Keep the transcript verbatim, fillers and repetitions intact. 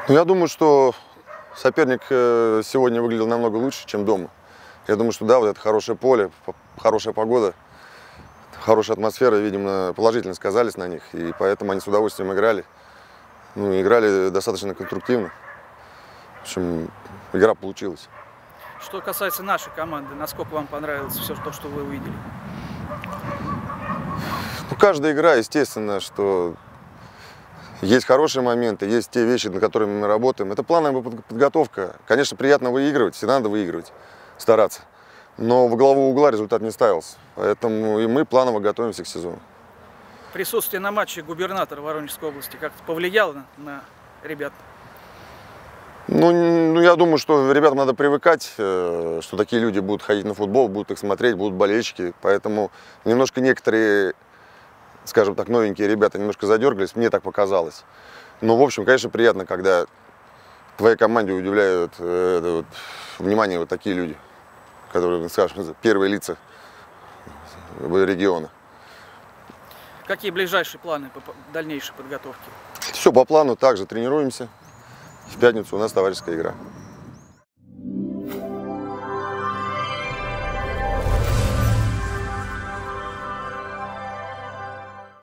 Ну, я думаю, что соперник сегодня выглядел намного лучше, чем дома. Я думаю, что да, вот это хорошее поле, хорошая погода, хорошая атмосфера, видимо, положительно сказались на них. И поэтому они с удовольствием играли. Ну, играли достаточно конструктивно. В общем, игра получилась. Что касается нашей команды, насколько вам понравилось все то, что вы увидели? Ну, каждая игра, естественно, что есть хорошие моменты, есть те вещи, над которыми мы работаем. Это плановая подготовка. Конечно, приятно выигрывать, всегда надо выигрывать, стараться. Но во главу угла результат не ставился. Поэтому и мы планово готовимся к сезону. Присутствие на матче губернатора Воронежской области как-то повлияло на, на ребят? Ну, ну, я думаю, что ребятам надо привыкать, что такие люди будут ходить на футбол, будут их смотреть, будут болельщики. Поэтому немножко некоторые, скажем так, новенькие ребята немножко задергались, мне так показалось. Но, в общем, конечно, приятно, когда твоей команде удивляют это вот, внимание вот такие люди, которые, скажем, первые лица региона. Какие ближайшие планы по дальнейшей подготовке? Все по плану, также тренируемся. В пятницу у нас товарищеская игра.